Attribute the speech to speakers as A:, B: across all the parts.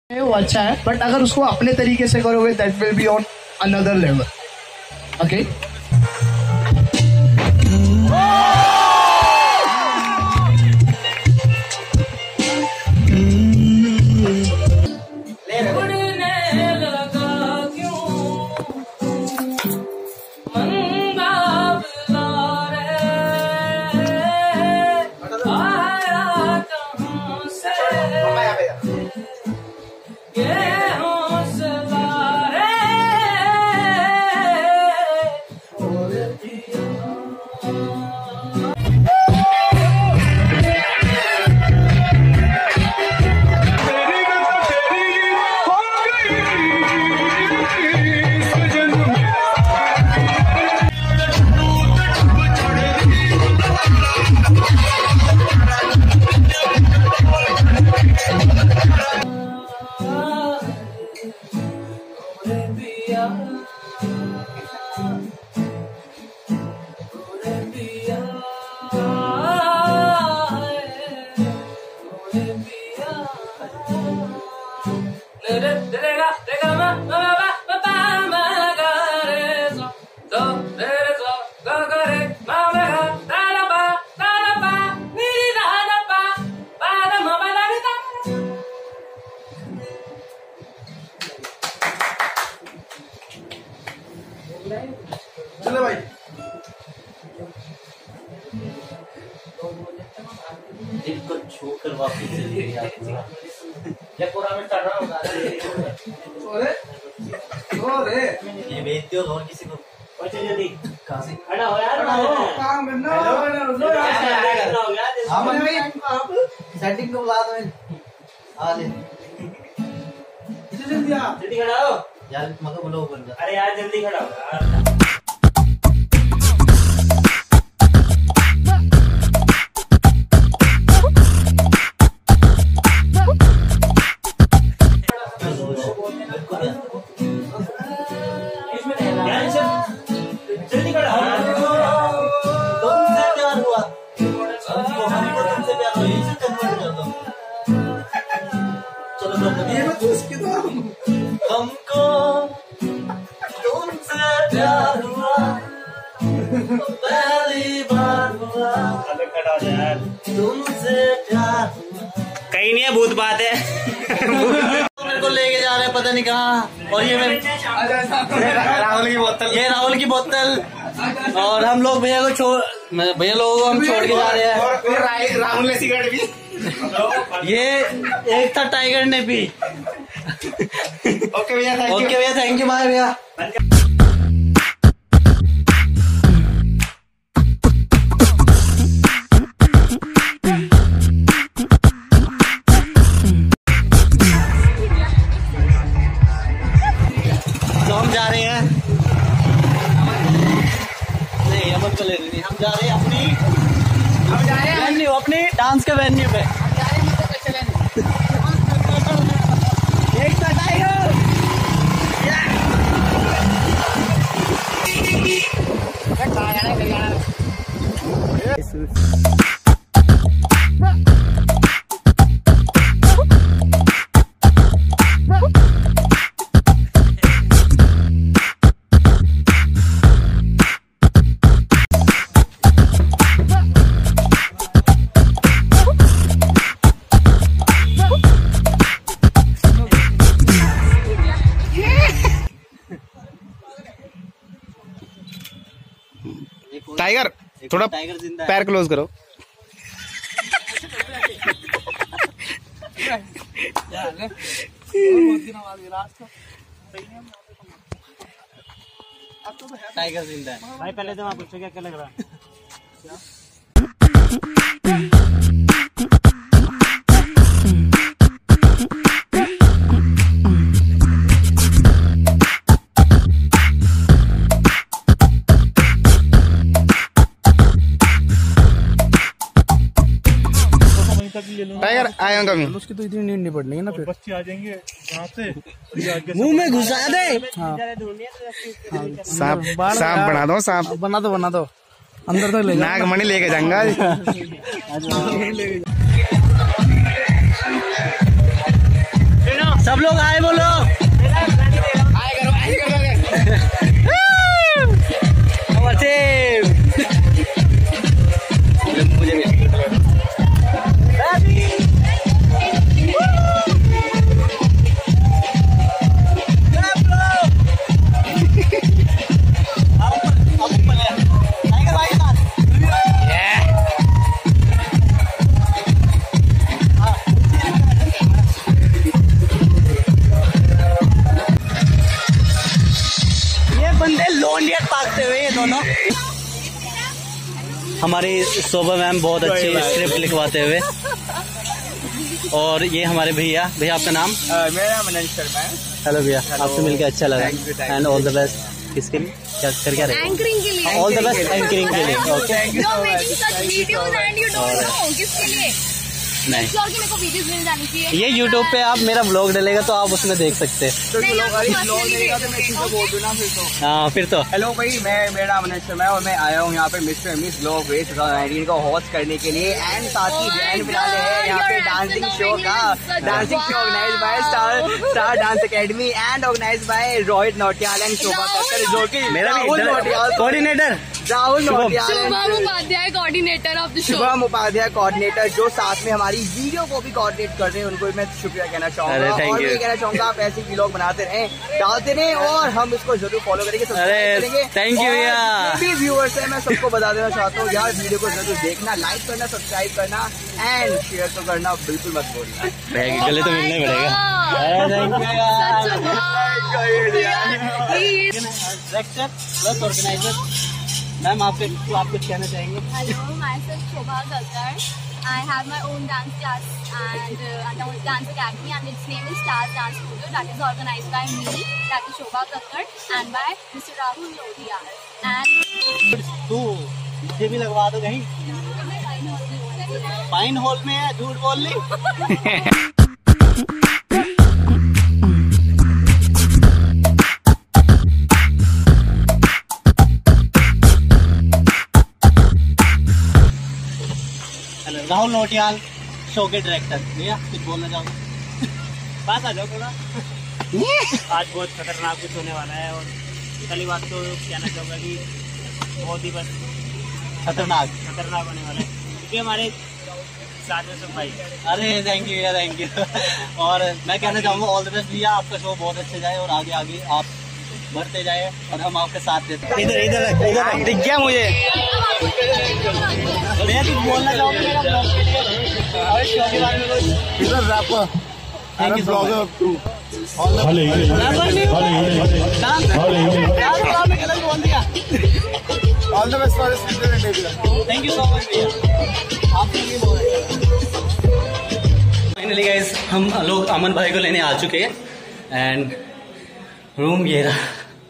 A: वो अच्छा है, बट अगर उसको अपने तरीके से करोगे that will be on another level. Okay
B: चलो भाई
C: दिल को छूकर वापस चली गई। जब पूरा में चढ़ रहा होगा
B: अरे
C: ये बेचते हो और किसी को चल जल्दी कहाँ से खड़ा हो यार
B: काम करना आप सेटिंग को बुला दो आ ले
C: जल्दी खड़ा हो
B: यार मगर बोलो बंदा
C: अरे यार जल्दी खड़ा हो यार जल्दी खड़ा तुमसे प्यार हुआ हमको तुमसे प्यार हुआ इसे कन्वर्ट कर दो चलो
B: ये मत उसके तो
C: हमको तुमसे प्यार हुआ पहली बार हुआ तुमसे प्यार हुआ
D: कहीं नहीं है भूत बात है
C: मेरे को लेके जा रहे हैं पता नहीं कहाँ और ये
D: राहुल की बोतल
C: ये राहुल की बोतल और हम लोग भैया को भैया लोगों को हम छोड़ के जा रहे हैं
D: और राहुल ने सिगरेट भी
C: ये एक था टाइगर ने भी
D: ओके भैया
C: थैंक यू बाय भैया तो हम जा रहे हैं नहीं अमन को ले रही हम जा रहे हैं वेन्यू अपनी डांस के वेन्यू पे एक था टाइगर
D: टाइगर थोड़ा
C: टाइगर जिंदा
D: पैर क्लोज करो
C: टाइगर जिंदा है भाई पहले तो आप पूछो क्या लग रहा है
D: टाइगर आएगा कभी
B: उसकी तो इतनी नींद नहीं पड़नी है ना फिर
E: बच्चे आ जाएंगे यहाँ से
C: मुंह में घुसा दे
D: सांप सांप बना दो
B: अंदर तक ले
D: नागमणि लेके जाऊंगा
B: जाओ
C: सब लोग हाय बोलो।
D: हाय करो, हाय करो।
C: हमारी शोभा मैम बहुत अच्छी स्क्रिप्ट लिखवाते हुए। और ये हमारे भैया आपका नाम?
D: मेरा नाम अनंत शर्मा है।
C: हेलो भैया, आपसे मिलकर अच्छा लगा एंड ऑल द बेस्ट। किसके लिए क्या रहे?
F: एंकरिंग के लिए।
C: ऑल द बेस्ट एंकरिंग के लिए। ओके नहीं,
F: मेरे को वीडियोस मिल जानी चाहिए।
C: ये यूट्यूब पे आप मेरा व्लॉग डालेगा तो आप उसमें देख सकते हैं। हाँ फिर तो
D: हेलो भाई, मेरा नाम अनंत शर्मा है और मैं आया हूँ यहाँ पे मिस्टर मिस ब्लॉग रेस 2019 को होस्ट करने के लिए एंड साथ ही बैंड फिनाले है यहाँ पे डांसिंग शो का। Dancing show organise by star dance academy and organise by Rohit Nautiyal and Shobha Kakkar, जो की
C: मेरा coordinator
D: Rahul Nautiyal,
F: Shubham Upadhyay coordinator of the show.
D: Shubham Upadhyay coordinator, जो साथ में हमारी वीडियो को भी कोऑर्डिनेट कर रहे हैं, उनको मैं शुक्रिया कहना चाहूंगा। और मैं कहना चाहूंगा आप ऐसे वीडियो बनाते रहें, डालते रहें और हम इसको जरूर फॉलो करेंगे, सब्सक्राइब करेंगे।
C: थैंक यू भैया।
D: भी व्यूअर्स है, मैं सबको बता देना चाहता हूँ यार, वीडियो को जरूर देखना, लाइक करना, सब्सक्राइब करना एंड शेयर तो करना बिल्कुल मत भूलना।
C: गले तो मिलना ही पड़ेगा। मैम आप कुछ कहना चाहेंगे?
F: Hello, myself Shubu5050. I have my own dance class and dance academy, and its name is Stars Dance Studio. That is organized by me, that is Shubu5050, and by Mr. Rahul Lodhia. And
C: तू ये भी लगवा दो कहीं। Pine hall में है, झूठ बोल ली। राहुल नौटियाल, शो के डायरेक्टर। भैया कुछ बोलना चाहोगे? पास आ जाओ थोड़ा।
E: आज बहुत खतरनाक कुछ होने वाला है और पहली बात तो कहना चाहूँगा कि बहुत ही बस
C: खतरनाक
E: होने वाला है क्योंकि हमारे साथ में सब भाई।
C: अरे थैंक यू भैया, थैंक यू। और मैं कहना चाहूँगा ऑल द बेस्ट भैया, आपका शो बहुत अच्छा जाए और आगे आगे आप बढ़ते जाए और हम आपके साथ रहते हैं। इधर दिख गया मुझे। भैया कुछ बोलना चाहोगे मेरा ब्लॉग के लिए और शो के बारे में कुछ?
E: इधर rapper,
C: thank you so much.
E: All the best for this interview.
C: Thank you so much भैया, आपने ये बोला। फाइनली गाइस, हम लोग अमन भाई को लेने आ चुके हैं एंड रूम ये रहा।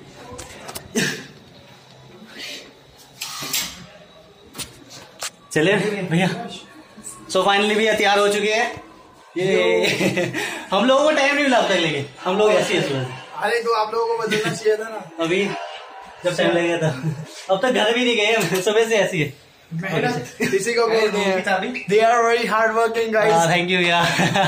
C: चलिए भैया, सो फाइनली भैया तैयार हो चुके हैं। ये हम लोगों को टाइम नहीं मिला अब तक, लेकिन हम लोग ऐसे ही।
A: अरे तो आप लोगों को बदलना चाहिए था ना,
C: अभी जब टाइम लगेगा था। अब तक घर भी नहीं गए, सुबह से ऐसी है।
A: किसी को बोल दो, they are very hard working guys.
C: Thank you भैया।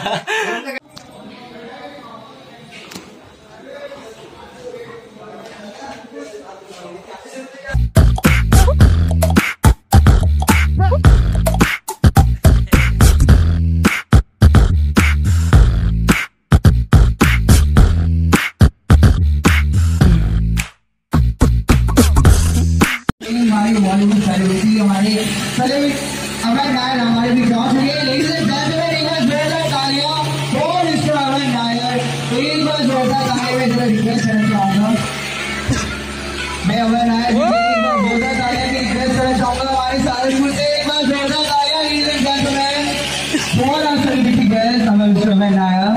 B: हमारे भी पहुंच गए। लेडीज एंड जेंटलमैन, एक बार जोरदार तालियां फॉर मिस्टर अमन नायर। एक बार जोरदार तालियां में जरा रिक्वेस्ट करना चाहूंगा, मैं अमन नायर एक बार जोरदार तालियां की रिक्वेस्ट करना चाहूंगा हमारे सारे स्कूल से। एक बार जोरदार तालियां ladies and gentleman for our celebrity guest mister Aman Nair.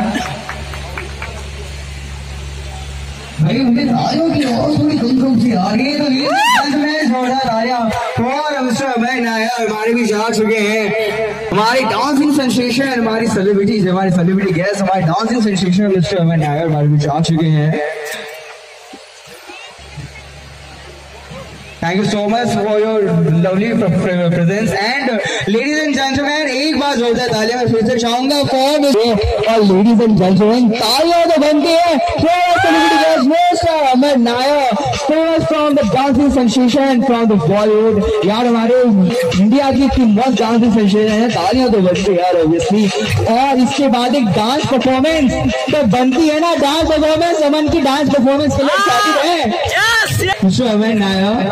B: भाई मुझे तालियों की आवाज थोड़ी कम सी आ रही है, तो लेडीज एंड जेंटलमैन जोरदार तालियां फॉर मिस्टर अमन नायर। हमारे भी आ चुके हैं हमारी डांसिंग सेंसेशन, हमारी सेलिब्रिटीज, हमारे सेलिब्रिटी गेस्ट, हमारे dancing sensation mister Aman Nair हमारे बीच आ चुके हैं। Thank you so much for your lovely presence. And ladies and gentlemen, एक बार जोरदार तालियां मैं फिर से चाहूंगा फॉर और ladies and gentlemen, तालियां तो बनती है Mr. Amar Nair, famous from the dancing sensation from the Bollywood. यार हमारे इंडिया की इतनी मस्त डांसिंग सेंसेशन है, तालियां तो बनती है यार ऑब्वियसली. और इसके बाद एक डांस परफॉर्मेंस तो बनती है ना, डांस परफॉर्मेंस अमन की डांस परफॉर्मेंस के लिए एक्साइटेड है मिस्टर अमर नायर.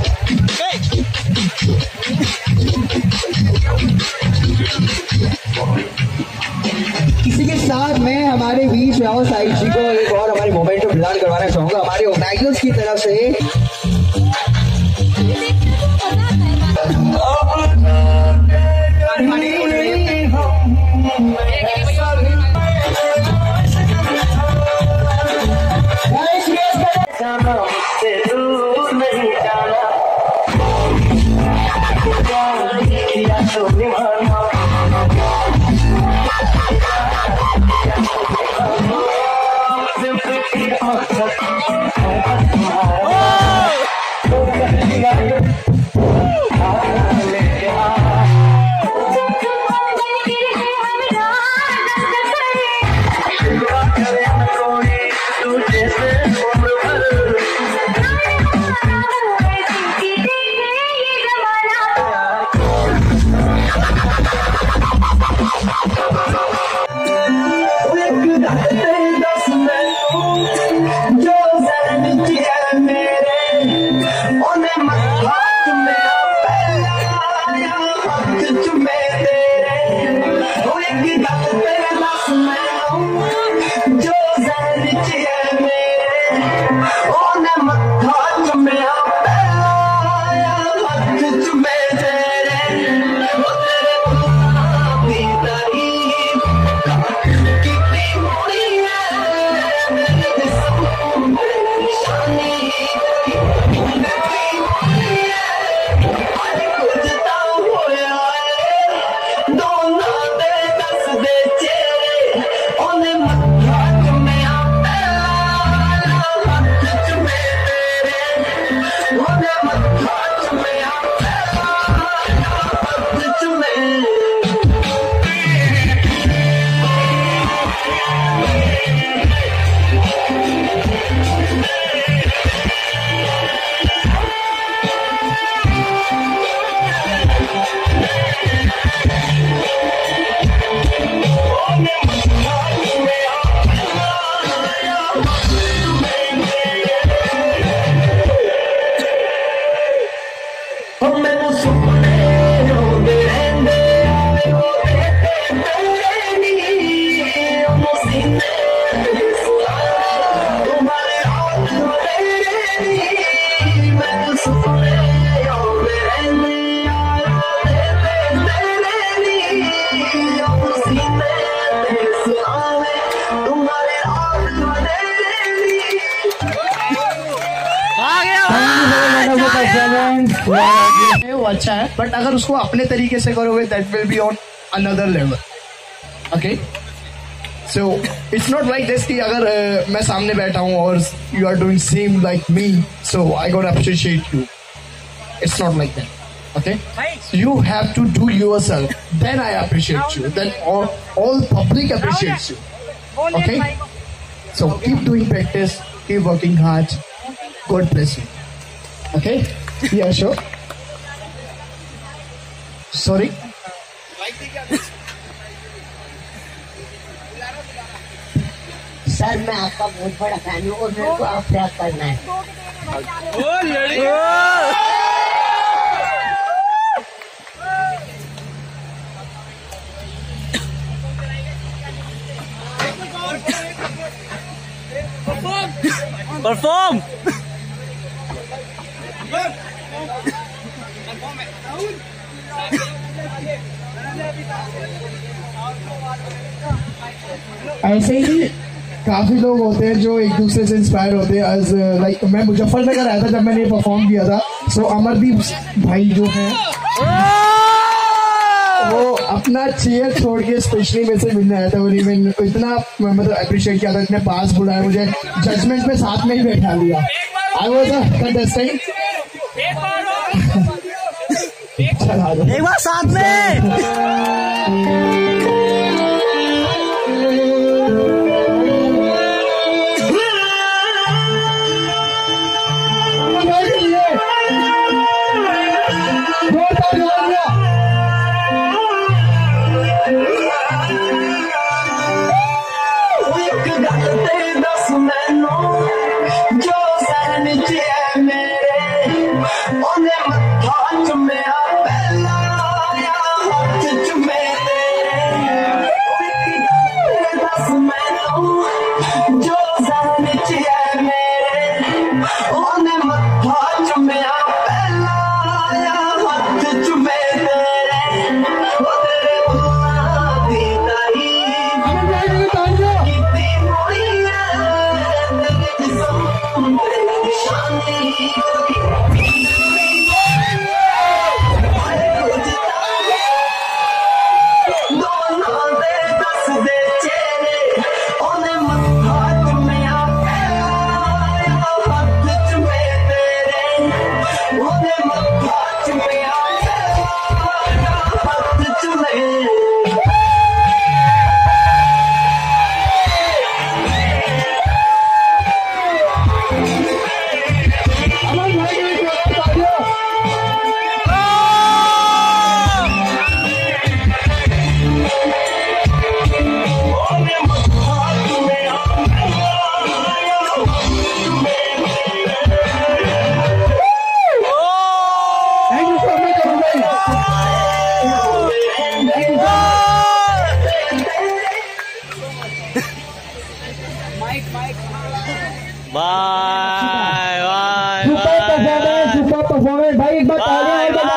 B: इसी के साथ मैं हमारे बीच राहुल साहिब जी को एक और हमारे मोमेंट प्रदान करवाना चाहूंगा हमारे ऑर्गेनाइजर्स की तरफ से.
A: वो अच्छा है, बट अगर उसको अपने तरीके से करोगे that will be on another level. Okay, so it's not like this कि अगर मैं सामने बैठा हूँ और you are doing same like me, so I got appreciate you. It's not like that. Okay, you have to do yourself, then I appreciate you, then all public appreciates you. Okay, so keep doing practice, keep working hard. God bless you. Okay, yeah, sure. Sorry.
G: Sir मैं आपका बहुत बड़ा fan हूँ और मेरे को आप rap करना है.
C: परफॉर्म.
A: ऐसे ही काफी लोग होते हैं जो एक दूसरे से इंस्पायर होते हैं. एज लाइक मैं मुजफ्फरनगर आया था जब मैंने परफॉर्म किया था, सो अमरदीप भाई जो हैं वो अपना चेयर छोड़ के स्पेशली मेरे से मिलने आया था और इवन इतना मतलब अप्रिशिएट किया था, इतने पास बुलाया, मुझे जजमेंट में साथ में ही बैठा लिया. आई वाज अ कंटेस्टेंट चला दो
C: एक बार साथ में। बाय बाय
B: सुपर परफॉर्मेंस भाई, एक बार तालियां बजा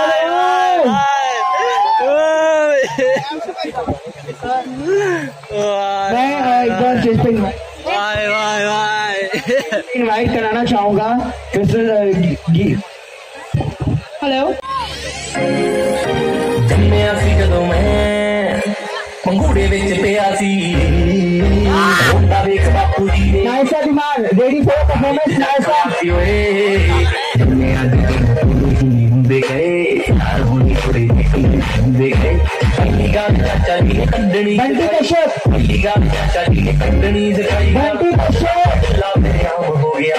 B: रहे हो। इनवाइट कराना चाहूंगा हेलो।
H: जम्मिया सी जदों मैं पंघूड़े विच पिया सी, मुंडा वेख बापू जी ने
B: नाइसा दिमाग रेडी फॉर परफॉर्मेंस नाइसा
H: ਹੁੰਦੇ ਗਏ ਹਾਰਮੋਨੀ ਥੋੜੇ ਹੁੰਦੇ ਗਏ ਪਹਿਲੀ ਗੱਲ ਚਾਚਾ ਜੀ ਨੇ ਕੱਢਣੀ
B: ਬੰਟੀ ਕਸ਼ਪ,
H: ਪਹਿਲੀ ਗੱਲ ਚਾਚਾ ਜੀ ਨੇ ਕੱਢਣੀ ਸਿਖਾਈ
B: ਬੰਟੀ ਕਸ਼ਪ
H: ਲਾ ਮੇਰੇ ਆਮ ਹੋ ਗਿਆ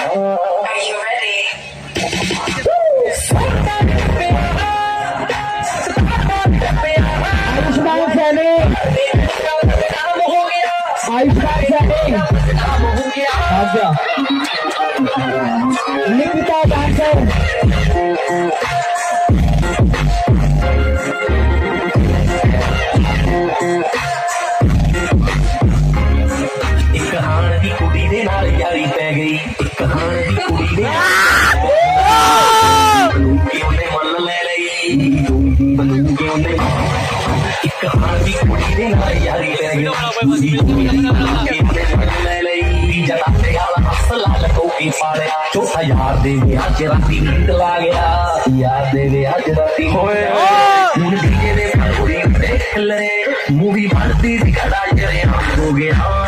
B: आयुष्मान सैनी, आयुष्मान सैनी निकिता डांसर
H: एक हाण दी कुड़ी दे नाल यारी पै गई, एक हाण दी कुड़ी दे ਉਹਨੇ ਮੁੱਲ ਲੈ ਲਈ ਬੰਦੂਕੇ ਉਹਨੇ ਇੱਕ ਹਾਣ ਦੀ ਕੁੜੀ ਦੇ ਨਾਲ ਯਾਰੀ ਪੈ ਗਈ ਲੈ ਲਈ ਜਦਾ ਤੇ ਵਾਲਾ ਅਸਲਾ ਲਕੋਕੀ ਪਾੜਿਆ ਚੌਥਾ ਯਾਰ ਦੇ ਵਿਆਹ ਚ ਰਾਤੀ ਨੀਂਦ ਲਾ ਗਿਆ ਯਾਰ ਦੇ ਵਿਆਹ ਚ ਰਾਤੀ ਹੋਏ ਹੁਣ ਡੀਜੇ ਦੇ ਕੁੜੀ ਦੇਖ ਲੈ ਮੂਵੀ ਬਣਦੀ ਸੀ ਖੜਾ ਜਰਿਆ ਹੋ ਗਿਆ